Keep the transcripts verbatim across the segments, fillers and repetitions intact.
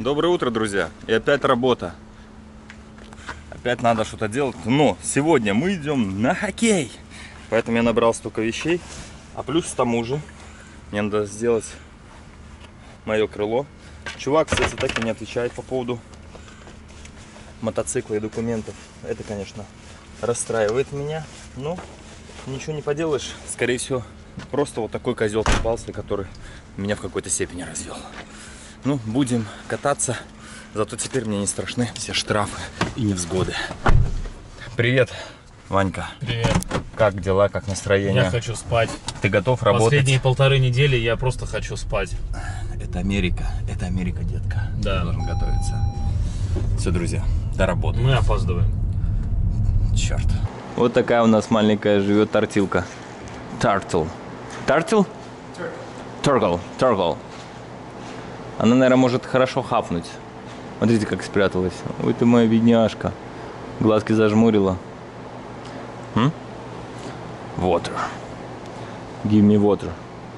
Доброе утро, друзья. И опять работа. Опять надо что-то делать. Но сегодня мы идем на хоккей. Поэтому я набрал столько вещей. А плюс к тому же мне надо сделать мое крыло. Чувак, кстати, так и не отвечает по поводу мотоцикла и документов. Это, конечно, расстраивает меня. Но ничего не поделаешь. Скорее всего, просто вот такой козел попался, который меня в какой-то степени развел. Ну, будем кататься. Зато теперь мне не страшны все штрафы и невзгоды. Привет, Ванька. Привет. Как дела, как настроение? Я хочу спать. Ты готов работать? Последние полторы недели я просто хочу спать. Это Америка, это Америка, детка. Да. Ты должен готовиться. Все, друзья, до работы. Мы опаздываем. Черт. Вот такая у нас маленькая живет тортилка. Тартл. Тартл? Торгл. Торгл. Она, наверное, может хорошо хапнуть. Смотрите, как спряталась. Ой, ты моя бедняжка. Глазки зажмурила. М? Water. Give me water.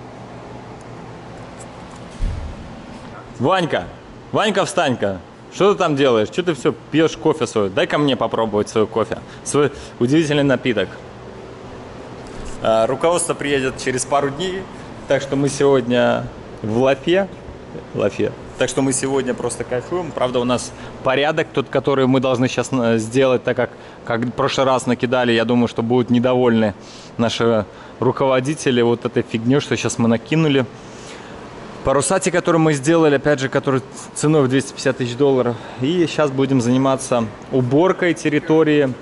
Ванька! Ванька, встань-ка! Что ты там делаешь? Что ты все пьешь кофе свой? Дай-ка мне попробовать свой кофе. Свой удивительный напиток. А, руководство приедет через пару дней. Так что мы сегодня в Лафе. Лафе. Так что мы сегодня просто кайфуем. Правда, у нас порядок, тот, который мы должны сейчас сделать, так как, как в прошлый раз накидали, я думаю, что будут недовольны наши руководители вот этой фигней, что сейчас мы накинули. Парусати, который мы сделали, опять же, который ценой в двести пятьдесят тысяч долларов. И сейчас будем заниматься уборкой территории.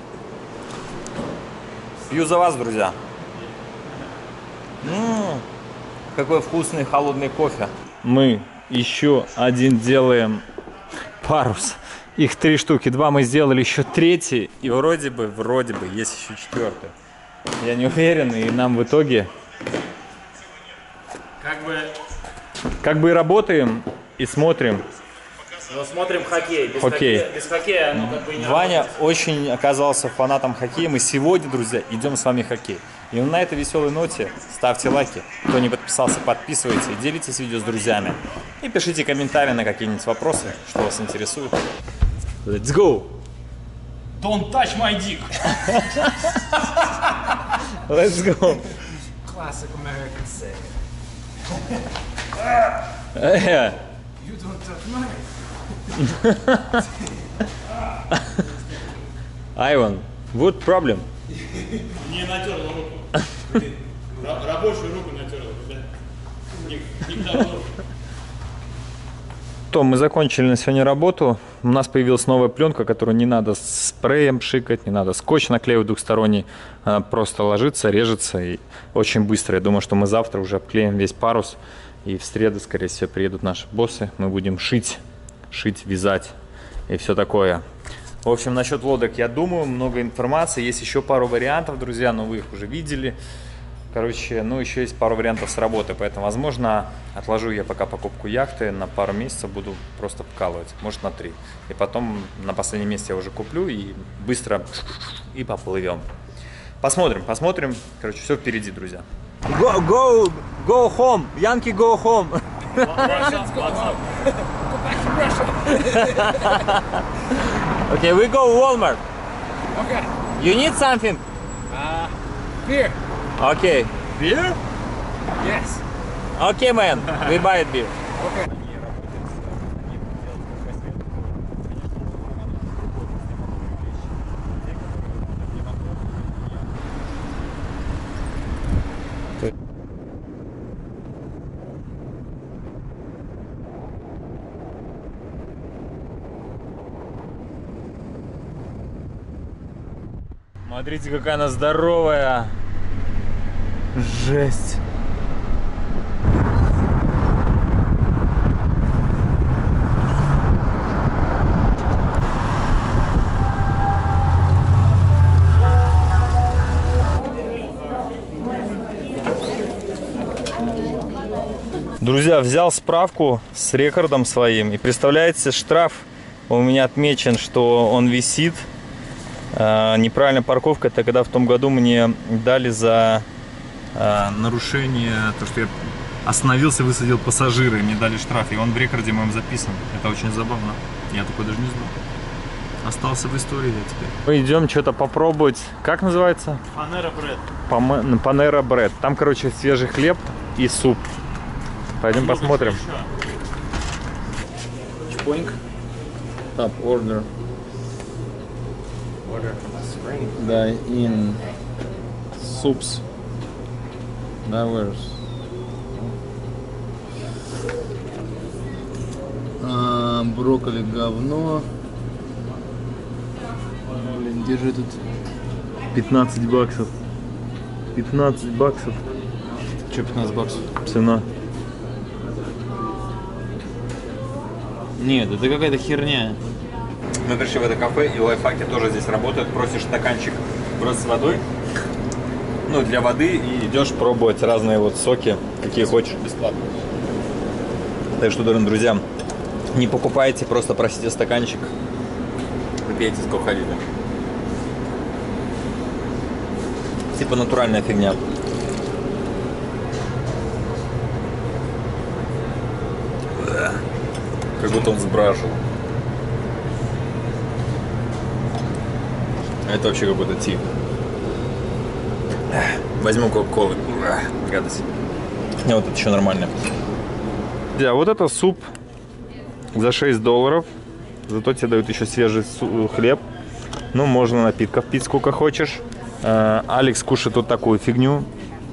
Пью за вас, друзья. М-м-м, какой вкусный холодный кофе. Мы еще один делаем парус. Их три штуки. Два мы сделали, еще третий. И вроде бы, вроде бы, есть еще четвертый. Я не уверен, и нам в итоге Как бы... Как бы и работаем, и смотрим. Ну, смотрим хоккей. Без Хоккей. хоккея, без хоккея оно как бы не Ваня работает. очень оказался фанатом хоккея. Мы сегодня, друзья, идем с вами в хоккей. И на этой веселой ноте ставьте лайки. Кто не подписался, подписывайтесь. Делитесь видео с друзьями. И пишите комментарии на какие-нибудь вопросы, что вас интересует. Let's go! Don't touch my dick. Let's go! Classic American saying. Yeah. You don't touch mine. Ivan, what problem? Не натерла руку. Рабочую руку натерла, да? Не, не того. То, мы закончили на сегодня работу. У нас появилась новая пленка, которую не надо спреем пшикать, не надо скотч наклеивать двухсторонний. Она просто ложится, режется и очень быстро. Я думаю, что мы завтра уже обклеим весь парус. И в среду, скорее всего, приедут наши боссы. Мы будем шить, шить, вязать и все такое. В общем, насчет лодок, я думаю, много информации. Есть еще пару вариантов, друзья, но вы их уже видели. Короче, ну еще есть пару вариантов с работы, поэтому, возможно, отложу я пока покупку яхты на пару месяцев, буду просто вкалывать, может на три. И потом на последнем месте я уже куплю и быстро и поплывем. Посмотрим, посмотрим. Короче, все впереди, друзья. Go, go, go home, Yankee, go home. Okay, we go Walmart. Okay. You need something? Uh, beer. Okay. Beer? Yes. Okay, man. We buy it beer. Okay. Смотрите, какая она здоровая. Жесть. Друзья, взял справку с рекордом своим. И представляете, штраф у меня отмечен, что он висит. А, неправильная парковка. Это когда в том году мне дали за а, нарушение, то что я остановился, высадил пассажира, и мне дали штраф. И он в рекорде моем записан. Это очень забавно. Я такой даже не знал. Остался в истории я теперь. Мы идем что-то попробовать. Как называется? Панера бред. Панера бред. Там, короче, свежий хлеб и суп. Пойдем Много посмотрим. Чпоинг. Top order. Order. Screen. Да, in soups. Да, where's? А, брокколи говно. Блин, держи тут. пятнадцать баксов. пятнадцать баксов. Че пятнадцать баксов? Цена. Нет, это какая-то херня. Мы пришли в это кафе, и лайфхаки тоже здесь работают. Просишь стаканчик просто с водой, ну, для воды, и идешь пробовать разные вот соки, какие хочешь, бесплатно. Так что, дорогие друзья, не покупайте, просто просите стаканчик, выпейте сколько хотите. Типа натуральная фигня. Как будто он сбраживал. Это вообще какой-то тип. Возьму кока-колы. Гадость. Не, вот это еще нормально. Да, вот это суп за шесть долларов. Зато тебе дают еще свежий хлеб. Ну, можно напитков пить сколько хочешь. Алекс кушает вот такую фигню.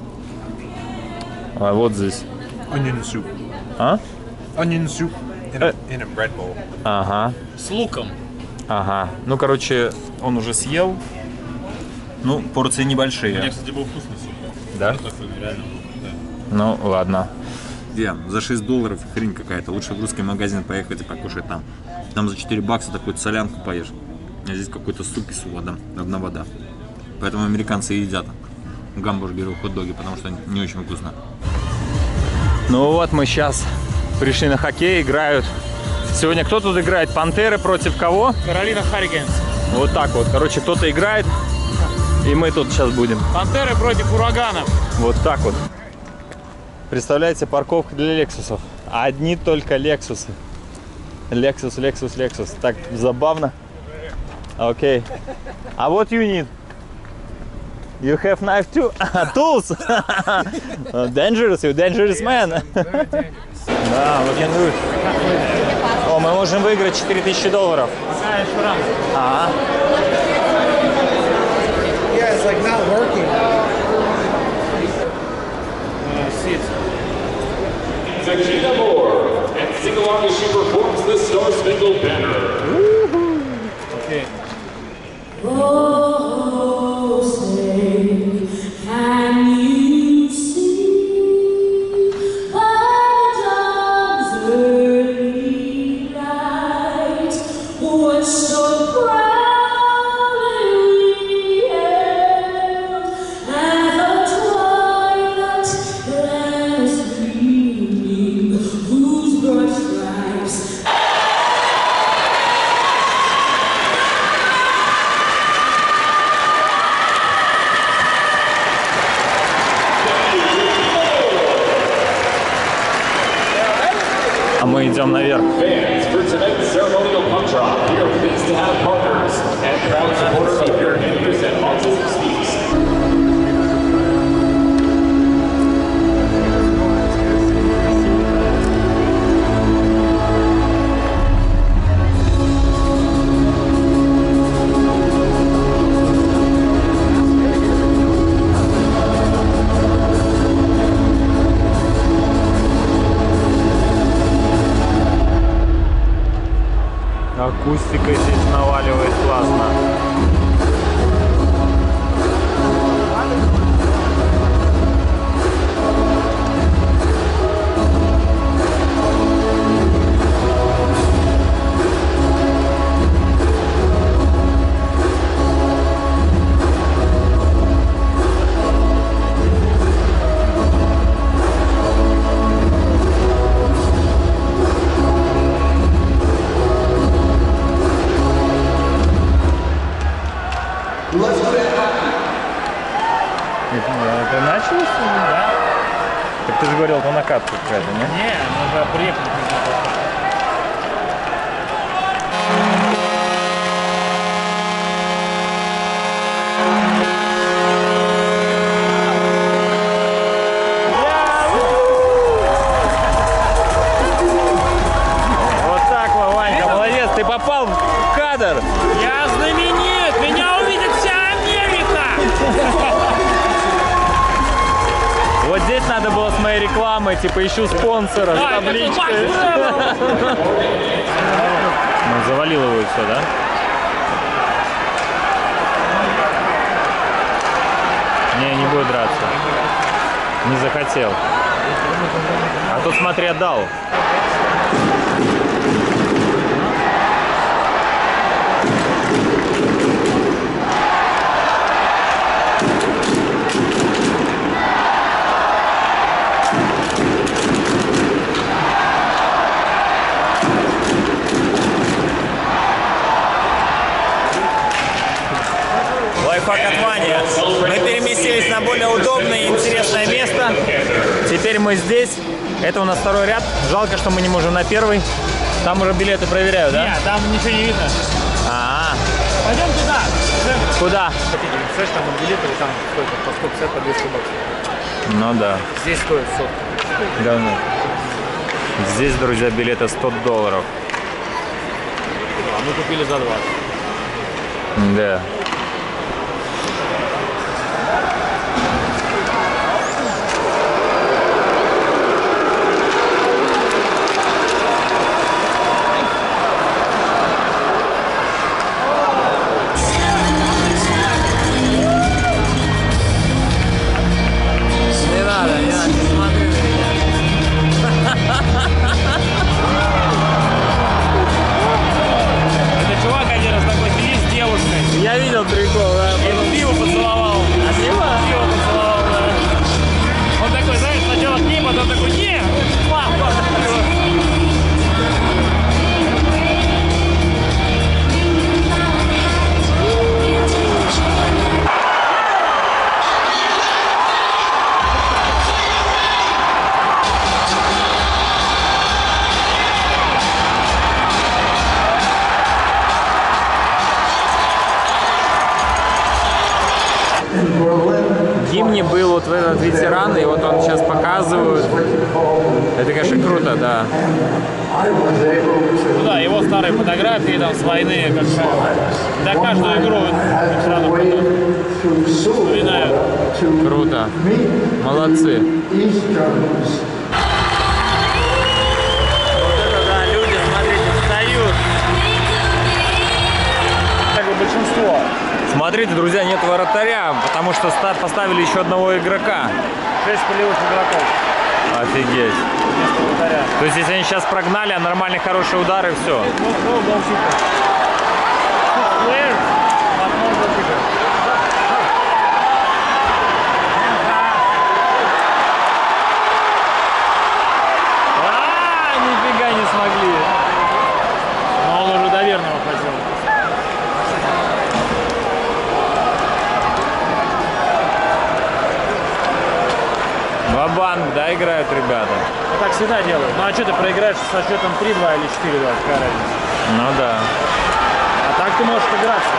А вот здесь. Onion soup. А? Onion soup in a, in a bread bowl. Ага. С луком. Ага. Ну, короче, он уже съел. Ну, порции небольшие. Мне, кстати, был вкусный суп. Да? Ну, такой, реально. Да. Ну, ладно. Где? За шесть долларов хрень какая-то. Лучше в русский магазин поехать и покушать там. Там за четыре бакса такую солянку поешь. А здесь какой-то суп и вода. Одна вода. Поэтому американцы и едят гамбургеры, хот-доги, потому что не очень вкусно. Ну вот мы сейчас пришли на хоккей, играют. Сегодня кто тут играет? Пантеры против кого? Каролина Харрикенс. Вот так вот. Короче, кто-то играет, и мы тут сейчас будем. Пантеры против ураганов. Вот так вот. Представляете, парковка для лексусов. Одни только лексусы. Лексус, лексус, лексус. Так забавно. Окей. А what you need? You have knife too? Tools? Dangerous, you dangerous man. Да, we can do it. О, мы можем выиграть четыре тысячи долларов. Пока еще рано. Ага. Yeah, it's like not working. Sakina Moore and sing along as she performs the Star Spangled Banner. Okay. Oh, say, can you see by the dawn's early light what so proudly we hailed as a twilight last gleaming, whose broad stripes А мы идем наверх. Fans, for tonight's ceremonial puck drop, we are pleased to have partners and proud supporters of your News and Autism Speaks. Акустика здесь наваливает классно. Это началось? Да. Так ты же говорил, это накатка какая-то, не? Не, мы уже приехали. Вот так, Ванька, молодец, ты попал в кадр. Я знаменит! Меня увидит вся Америка! Вот здесь надо было с моей рекламой, типа ищу спонсора с Да, табличкой. Ну, завалил его и все, да? Не, не будет драться. Не захотел. А тут, смотри, отдал. Лайфхак от Вани. Мы переместились на более удобное и интересное место. Теперь мы здесь. Это у нас второй ряд. Жалко, что мы не можем на первый. Там уже билеты проверяют, да? Нет, там ничего не видно. А, -а, -а. Пойдем туда. Куда? Представляешь, там билеты там стоят по сто пятьдесят, по двести баксов. Ну да. Здесь стоит сотку. Говно. Здесь, друзья, билеты сто долларов. А мы купили за двадцать. Да. Не надо, не надо, не смотри на меня. Это чувак один раз такой сидит с девушкой. Я видел прикол, да? И пиво поцеловал. А пиво? Пиво поцеловал, да. Он такой, знаешь, сначала к ней, потом такой, не, папа. Гимни был вот в этот ветеран, и вот он сейчас показывают. Это, конечно, круто, да. Ну да, его старые фотографии там с войны, как да, каждую игру все равно вспоминают. Круто. Молодцы. Вот это да, люди, смотрите, встают. Как бы большинство. Смотрите, друзья, нет вратаря, потому что старт поставили еще одного игрока. Шесть полевых игроков. Офигеть. Вместо вратаря. То есть, если они сейчас прогнали, а нормальные хорошие удары, все. Ну, ну, голкипер. Плеер, одно голкипер. А, нифига не смогли. Но он уже до верного хотел. Ва-банк, да, играют ребята? Ну, так всегда делают. Ну а что ты проиграешь со счетом три-два или четыре-два? Какая разница? Ну да. А так ты можешь играться.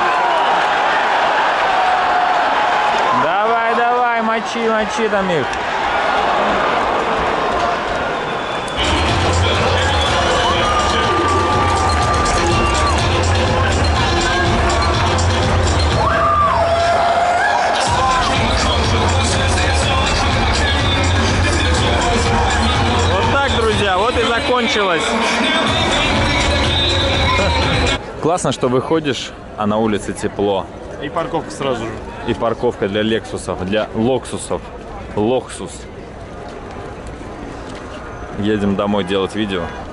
Давай, давай, мочи, мочи там их. Вот и закончилось. Классно, что выходишь, а на улице тепло. И парковка сразу же. И парковка для лексусов, для локсусов. Локсус. Едем домой делать видео.